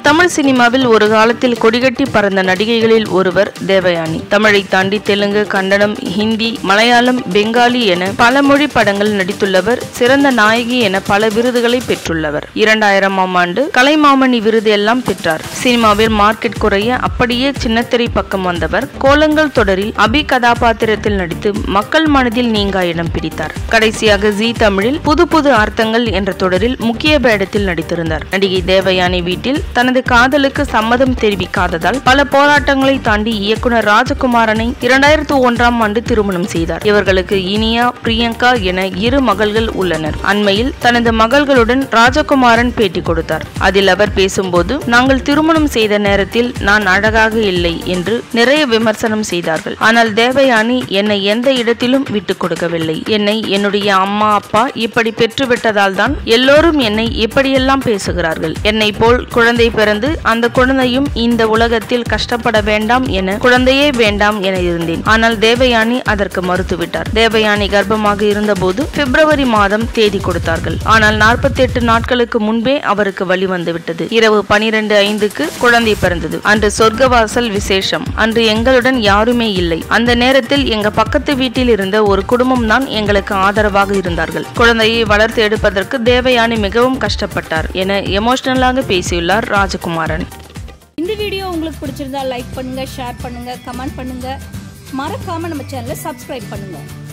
தமிழ் சினிமாவில் ஒரு காலத்தில் கொடிகட்டி பறந்த நடிகைகளில் ஒருவர் தேவயானி. தமிழை தாண்டி தெலுங்கு, கன்னடம், ஹிந்தி, மலையாளம், பெங்காலி என பல மொழி படங்கள் நடித்துள்ளவர். சிறந்த நாயகி என பல விருதுகளை பெற்றுள்ளவர். 2000ஆம் ஆண்டு கலைமாமணி விருது எல்லாம் பெற்றார். சினிமாவில் மார்க்கெட் குறைய அப்படியே சின்னத்திரை பக்கம் வந்தவர். கோலங்கள் தொடரில் அபி கதாபாத்திரத்தில் நடித்து மக்கள் மனதில் நீங்கா இடம் பிடித்தார். கடைசியாக ஜீ தமிழில் புது புது அர்த்தங்கள் என்ற தொடரில் முக்கிய வேடத்தில் நடித்திருந்தார். நடிகை தேவயானி வீட்டில் தனது காதலுக்கு சம்மதம் தெரிவிக்காததால் பல போராட்டங்களை தாண்டி இயக்குனர் ராஜகுமாரனை 2001ஆம் ஆண்டு திருமணம் செய்தார். இவர்களுக்கு இனியா, பிரியங்கா என 2 மகள்கள் உள்ளனர். அண்மையில் தனது மகள்களுடன் ராஜகுமாரன் பேட்டி கொடுத்தார். அதில் அவர் பேசும்போது, நாங்கள் திருமணம் செய்த நேரத்தில் நான் அழகாக இல்லை என்று நிறைய விமர்சனம் செய்தார்கள். ஆனால் தேவயானி என்னை எந்த இடத்திலும் விட்டுக் கொடுக்கவில்லை. என்னை என்னுடைய அம்மா அப்பா இப்படி பெற்றுவிட்டதால் தான் எல்லோரும் என்னை இப்படியெல்லாம் பேசுகிறார்கள். என்னை போல் குழந்தை பிறந்து அந்த குழந்தையும் இந்த உலகத்தில் கஷ்டப்பட வேண்டாம் என, குழந்தையே வேண்டாம் என இருந்தேன். ஆனால் தேவயானி அதற்கு மறுத்துவிட்டார். தேவயானி கர்ப்பமாக இருந்தபோது பிப்ரவரி மாதம் தேதி கொடுத்தார்கள். ஆனால் 48 நாட்களுக்கு முன்பே அவருக்கு வலி வந்துவிட்டது. இரவு 12:05க்கு குழந்தை பிறந்தது. அன்று சொர்க்கவாசல் விசேஷம். அன்று எங்களுடன் யாருமே இல்லை. அந்த நேரத்தில் எங்க பக்கத்து வீட்டில் இருந்த ஒரு குடும்பம் தான் எங்களுக்கு ஆதரவாக இருந்தார்கள். குழந்தையை வளர்த்து எடுப்பதற்கு தேவயானி மிகவும் கஷ்டப்பட்டார் என எமோஷனலாக பேசியுள்ளார் ராஜகுமாரன். இந்த வீடியோ உங்களுக்கு பிடிச்சிருந்தா லைக் பண்ணுங்க, ஷேர் பண்ணுங்க, கமெண்ட் பண்ணுங்க. மறக்காம நம்ம சேனலை சப்ஸ்கிரைப் பண்ணுங்க.